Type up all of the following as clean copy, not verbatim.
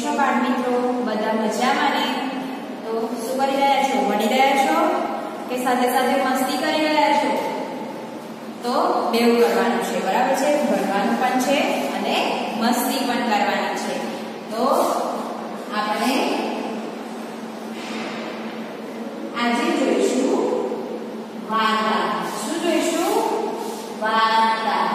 છો બાળ મિત્રો? બધા મજામાં ને? તો શું કરી રહ્યા છો? ભણી રહ્યા છો કે સાથે સાથે મસ્તી કરી રહ્યા છો? તો બેઉ કરવાનું છે, બરાબર છે? ભણવાનું પણ છે અને મસ્તી પણ કરવાની છે. તો આપણે આજે જોઈશું વાર્તા. શું જોઈશું? વાર્તા.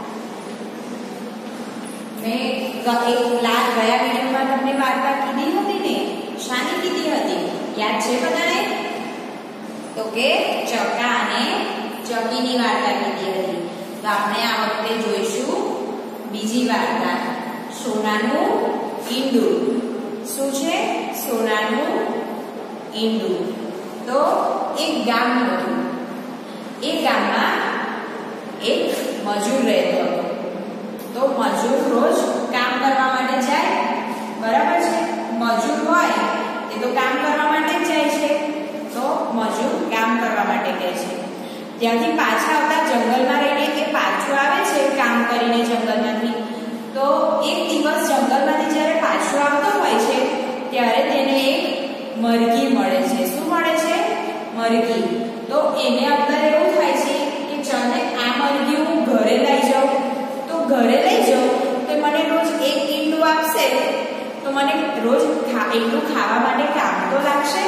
મેં ગયા વિડીયોમાં તમને વાર્તા કીધી હતી ને? શાની કીધી હતી? યાદ છે બધાને? તો કે ચકા અને ચકીની વાર્તા કીધી હતી. તો આપણે આ વખતે જોઈશું બીજી વાર્તા, સોનાનું ઈંડું. શું છે? સોનાનું ઈંડું. તો એક ગામ હતું. એ ગામમાં એક મજૂર રહેતો હતો. તો મજૂર રોજ કામ કરવા માટે જાય, બરાબર છે? મજૂર હોય એ તો કામ કરવા માટે જ જાય છે. તો મજૂર કામ કરવા માટે કહે છે. ત્યાંથી પાછા આવતા જંગલમાં રહીને એ પાછું આવે છે કામ કરીને જંગલમાંથી. તો એક દિવસ જંગલમાંથી જ્યારે પાછું આવતો હોય છે ત્યારે તેને એક મરઘી મળે છે. શું મળે છે? મરઘી. તો એને અંદર એવું થાય છે કે ચાલે આ મરઘી હું ઘરે લઈ જાઉં. તો ઘરે લઈ જાઉં તો મને રોજ એક ઈંડું આપશે તો મને રોજ ઈંડું ખાવા માટે કામ તો લાગશે.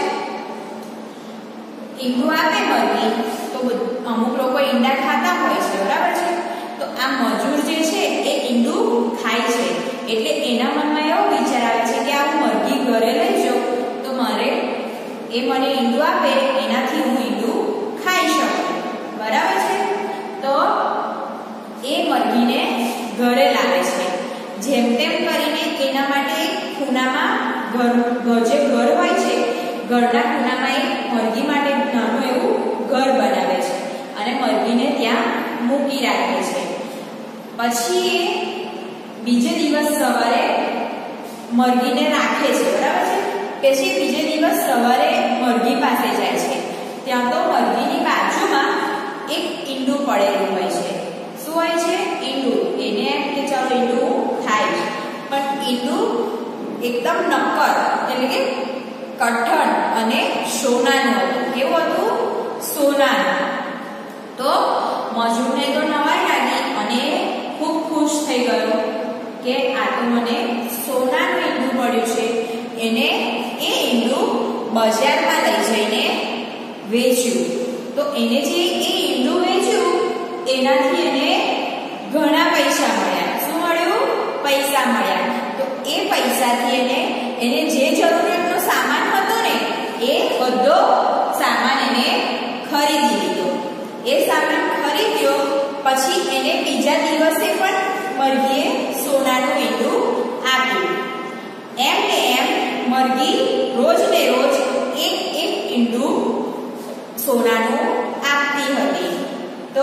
ઈંડું આપે મરઘી તો અમુક લોકો ઈંડા ખાતા હોય છે, બરાબર છે? તો આ મજૂર જે છે એ ઈંડું ખાય છે. એટલે એના મનમાં એવો વિચાર આવે છે કે આ હું મરઘી ઘરે લઈ જાઉં તો મારે એ મને ઈંડું આપે એનાથી હું ઈંડું ખાઈ શકું, બરાબર છે? તો એ મરઘીને ઘરે લાવે છે. જેમ તેમ કરીને એના માટે એક ખૂણામાં જે ઘર હોય છે, ઘરના ખૂણામાં એક મરઘી માટે નાનું એવું ઘર બનાવે છે અને મરઘીને ત્યાં મૂકી રાખે છે. પછી એ બીજે દિવસ સવારે મરઘીને રાખે છે, બરાબર છે? પછી બીજે દિવસ સવારે મરઘી પાસે જાય છે. ત્યાં તો મરઘીની બાજુમાં એક ઈંડું પડેલું હોય છે. શું હોય છે? ઈંડું. એને એમ કે ચાલો ઈંડું ખાય છે, પણ ઈંડું એકદમ નક્કર એટલે કે કઠણ અને સોનાનું હતું. કેવું હતું? સોનાનું. તો મજૂરને તો નવાઈ લાગી અને ખૂબ ખુશ થઈ ગયો કે આ તો મને સોનાનું ઈંડું મળ્યું છે. એને એ ઈંડું બજારમાં લઈ જઈને વેચ્યું. તો એને જે એ ઈંડું વેચ્યું એનાથી એને ઘણા પૈસા મળ્યા. શું મળ્યું? પૈસા મળ્યા. તો એ પૈસાથી એને જે જરૂરિયાતનો સામાન હતો ને એ બધો સામાન એને ખરીદી લીધો. એ સામાન ખરીદ્યો પછી એને બીજા દિવસે પણ મરઘીએ સોનાનું ઈંડું આપ્યું. એમ ને એમ મરઘી રોજ ને રોજ એક ઈંડું સોનાનું આપતી હતી. તો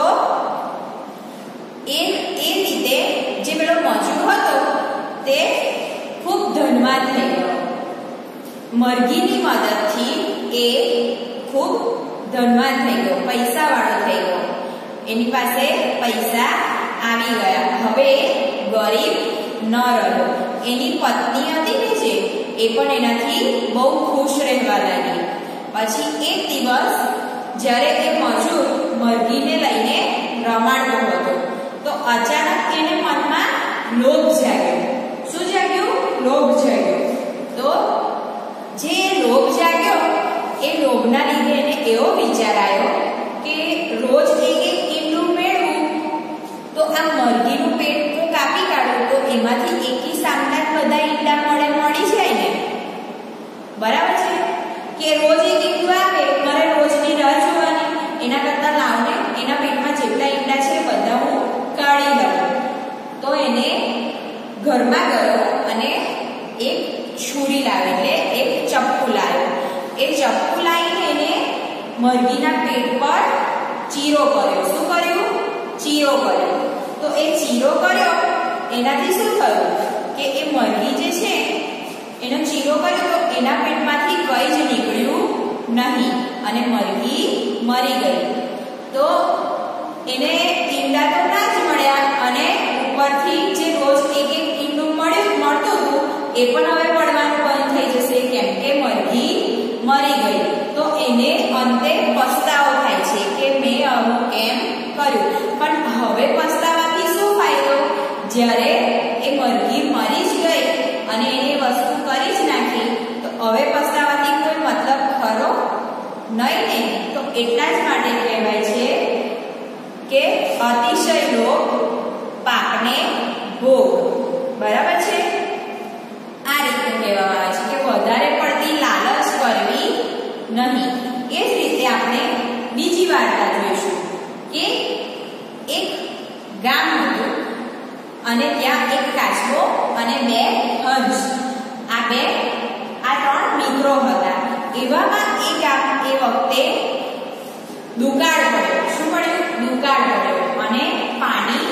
એ રીતે જે પેલો મજૂર હતો તે ખૂબ ધનવાન થઈ ગયો. મરઘીની મદદથી એ ખૂબ ધનવાન થઈ ગયો, પૈસાવાળો થઈ ગયો. એની પાસે પૈસા આવી ગયા. હવે ગરીબ ન રહ્યો. એની પત્ની હતી ને જે એ પણ એનાથી બહુ ખુશ રહેવા લાગી. પછી એક દિવસ જ્યારે એ મજૂર મરઘીને લઈને રમાડતો હતો તો અચાનક એને મનમાં લોભ જાગ્યો. શું જાગ્યું? લોભ જાગ્યો. તો જે લોભ જાગ્યો એ લોભના લીધે એને એવો વિચાર આવ્યો કે રોજ એક ઈંડું મેળવું તો આ મરઘીનું પેટ હું કાપી કાઢું તો એમાંથી એકી સામના બધા ઈંડા મળી જાય ને, બરાબર છે? કે રોજ એક ઈંડું આવે મારે રોજની રાહ જોવાની. એના કરતા લાવને એના પેટમાં જેટલા ઈંડા છે બધા હું કાઢી લઉં. તો એને ઘરમાં ગયો અને એક છુરી લાવી એટલે એક ચપ્પુ લાવ્યો. એ ચપ્પુ લાવીને એને મરઘીના પેટ પર ચીરો કર્યો. શું કર્યું? ચીરો કર્યો. તો એ ચીરો કર્યો એનાથી શું થયું કે એ મરઘી જે છે એનો ચીરો કર્યો તો એના પેટમાંથી કંઈ જ નીકળ્યું નહીં અને મરઘી મરી ગઈ. તો એને ઈંડા તો ના જ મળ્યા અને ઉપરથી જે રોજ એક ઈંડું મળતું હતું એ પણ હવે પડવાનું બંધ થઈ જશે, કેમ કે મરઘી મરી ગઈ. તો એને અંતે પસ્તાવો થાય છે કે મેં આવું કેમ કર્યું. પણ હવે પસ્તાવાથી શું ફાયદો? જ્યારે એ મરઘી મરી જ ગઈ અને એને વસ્તુ કરી જ નાખી, તો હવે પસ્તાવાથી કોઈ મતલબ ખરો નહીં ને. તો એટલા જ માટે કહેવાય છે કે અતિશય લોભ પાપને ભોગ. બરાબર છે? આ રીતે કહેવામાં આવે છે કે વધારે પડતી લાલચ કરવી નહીં. એ જ રીતે આપણે બીજી વાર્તા જોઈશું કે એક ગામ હતું અને ત્યાં એક કાચબો અને બે હંસ, આ ત્રણ મિત્રો હતા. એવામાં એ વખતે દુકાળ પડ્યો. શું પડ્યું? દુકાળ પડ્યો. અને પાણી,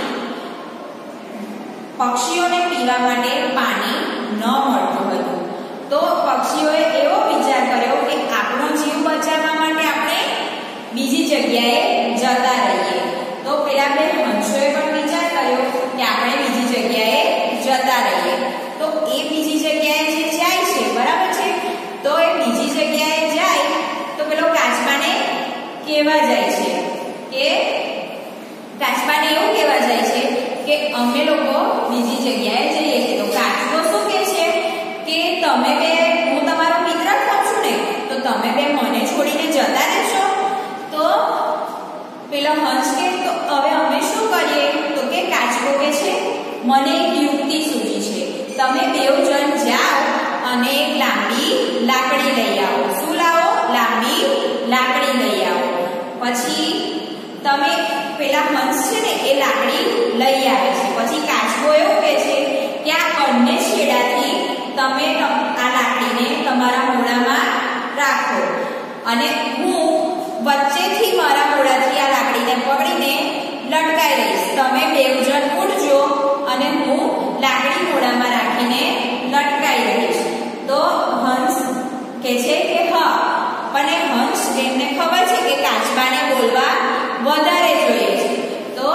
પક્ષીઓને પીવા માટે પાણી ન મળતું હતું. તો પક્ષીઓએ એવો વિચાર કર્યો કે આપણો જીવ બચાવવા માટે આપણે બીજી જગ્યાએ જતા રહીએ. તો પેલા બે હંસોએ પણ વિચાર કર્યો કે આપણે બીજી જગ્યાએ જતા રહીએ. તો એ બીજી જગ્યાએ જે જાય છે, બરાબર છે, તો એ બીજી જગ્યાએ જાય તો પેલો કાચબાને કહેવા જાય છે કે કાચબાને એવું કહેવા જાય છે કે અમે લોકો બીજી જગ્યાએ જઈએ છીએ. તો કાચબો શું કહે છે કે તમે બે, હું તમારો મિત્ર જ છું ને, તો તમે બે મને છોડીને જતા રહેશો? તો પેલો હંસ કે તો હવે અમે શું કરીએ? તો કે કાચબો કે છે મને એક યુક્તિ સૂચી છે, તમે બેઉ જણ જાઓ અને એક લાંબી લાકડી લઈ આવો. શું લાવો? લાંબી લાકડી લઈ આવો. પછી તમે પેલા હંસ છે ને એ લાકડી લઈ આવે છે. પછી કાચબો એવું કહે છે કે આ બંને છેડાથી તમે આ લાકડીને તમારા મોઢામાં રાખો અને હું વચ્ચેથી મારા મોઢાથી આ લાકડીને પકડીને લટકાઈ રહીશ. તમે બેઉ જણ ઉડજો અને હું લાકડી મોઢામાં રાખીને લટકાઈ રહીશ. તો હંસ કહે છે કે હા, પણ હંસ એમને ખબર છે કે કાચબાને બોલવા વધારે જોઈએ છે. તો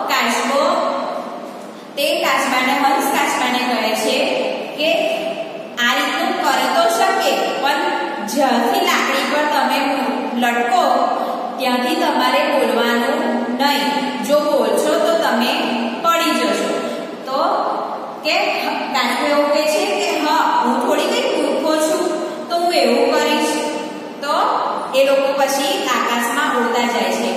હંસ કાચબાને કહે છે કે આ રીતનું કરે તો શકે, પણ જ્યાંથી લાકડી પર તમે લટકો ત્યાંથી તમારે બોલવાનું નહીં. જો બોલશો તો તમે પડી જશો. તો કે કાચબો એવું કહે છે કે હા, હું થોડી કંઈ મૂર્ખો છું તો હું એવું કરીશ. તો એ લોકો પછી આકાશમાં ઉડતા જાય છે.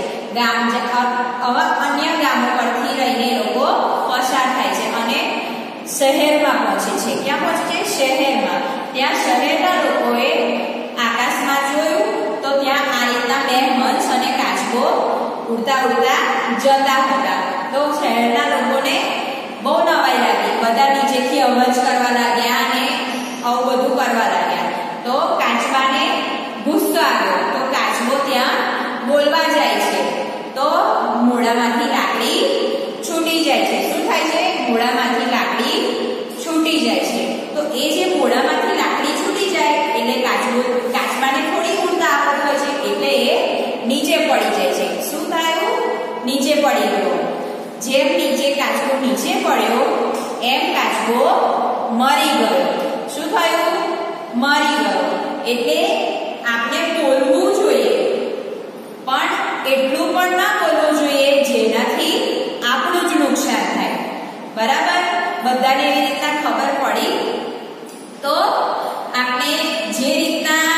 અન્ય ગામો પરથી રહીને એ લોકો પસાર થાય છે અને શહેરમાં પહોંચે છે. ક્યાં પહોંચે છે? શહેરમાં. ત્યાં શહેરના લોકોએ આકાશમાં જોયું તો ત્યાં આ રીતના બે હંસ અને કાચબો ઉડતા ઉડતા જતા હતા. તો શહેરના લોકોને બહુ નવાઈ લાગી. બધા નીચેથી અવાજ કરવા લાગ્યા અને આવું બધું કરવા લાગ્યા. તો કાચબાને ગુસ્સો આવ્યો. તો કાચબો ત્યાં બોલવા જાય છે. તો મોઢામાંથી લાકડી છૂટી જાય છે. શું થાય છે? મોઢામાંથી લાકડી છૂટી જાય છે. તો એ જે મોઢામાંથી લાકડી છૂટી જાય એટલે કાચબાને થોડી ઉડતા આવડ હોય છે એટલે એ નીચે પડી જાય છે. શું થયું? નીચે પડી ગયો. જેમ નીચે કાચબો નીચે પડ્યો એમ કાચબો મરી ગયો. શું થયું? મરી ગયો. એટલે આપણે બોલવું જોઈએ, પણ એટલું પણ ના બોલવું જોઈએ જેનાથી આપણું જ નુકસાન થાય. બરાબર? બધાને એવી રીતના ખબર પડી. તો આપણે જે રીતના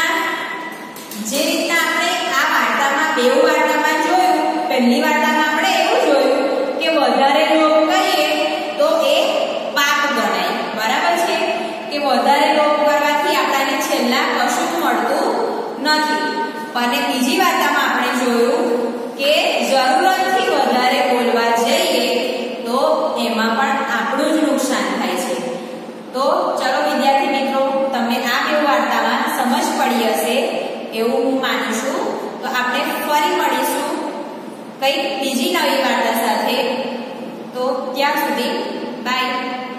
આપણે આ વાર્તામાં, બેઉ વાર્તામાં જોયું, પહેલી વાર્તામાં આપણે એવું જોયું કે વધારે લોભ કરીએ તો એ પાપ ગણાય. બરાબર છે? કે વધારે લોભ કરવાથી આપણને છેલ્લા કશું મળતું નથી. અને બીજી વાર્તામાં આપણે જોયું કે જરૂરતથી વધારે બોલવા જઈએ તો એમાં પણ આપણું જ નુકસાન થાય છે. તો ચલો વિદ્યાર્થી મિત્રો, તમને આ બે વાર્તામાં સમજ પડી હશે એવું હું માનું છું. તો આપણે ફરી મળીશું કંઈક બીજી નવી વાર્તા સાથે. તો ત્યાં સુધી બાય.